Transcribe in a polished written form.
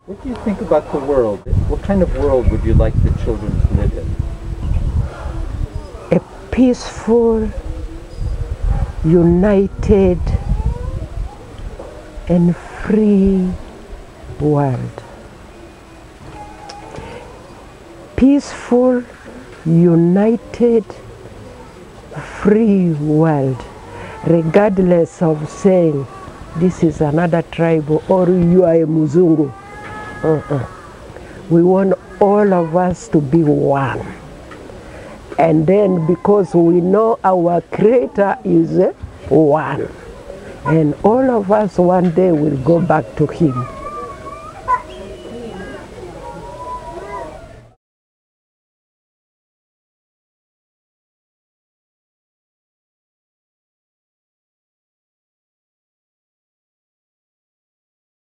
What do you think about the world? What kind of world would you like the children to live in? A peaceful, united, and free world. Peaceful, united, free world, regardless of saying this is another tribe or you are a Muzungu. We want all of us to be one. And then because we know our Creator is one. And all of us one day will go back to Him.